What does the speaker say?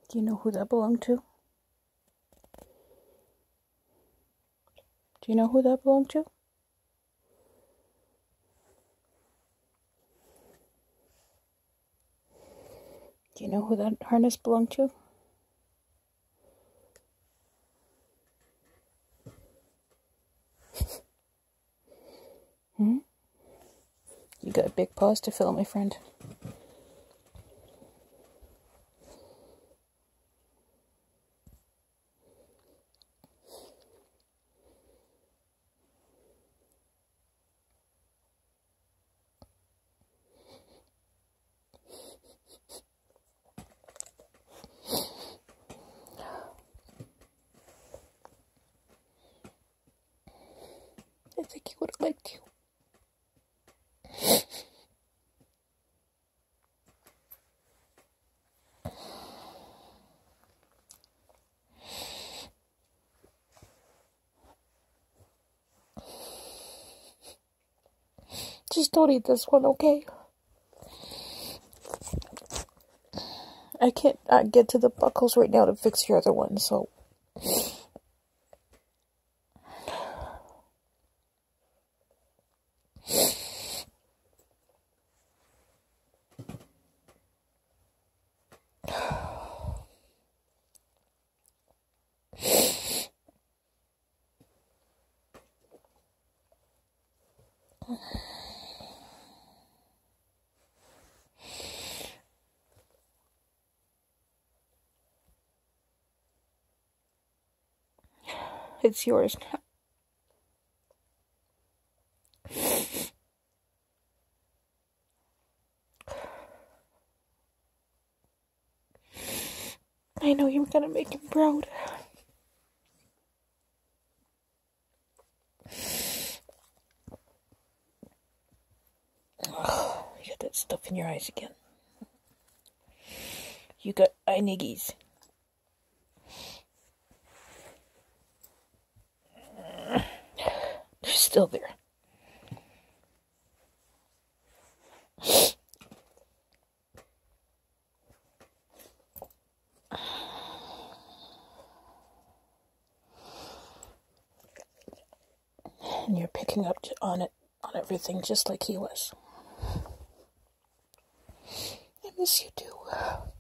Do you know who that belonged to? Do you know who that belonged to? Do you know who that harness belonged to? You got big paws to fill, my friend. I think he would have liked you. Just don't eat this one, okay? I can't get to the buckles right now to fix your other one, so... It's yours now. I know you're gonna make him proud. You got that stuff in your eyes again. You got eye niggies. They're still there. And you're picking up on everything just like he was. I miss you too.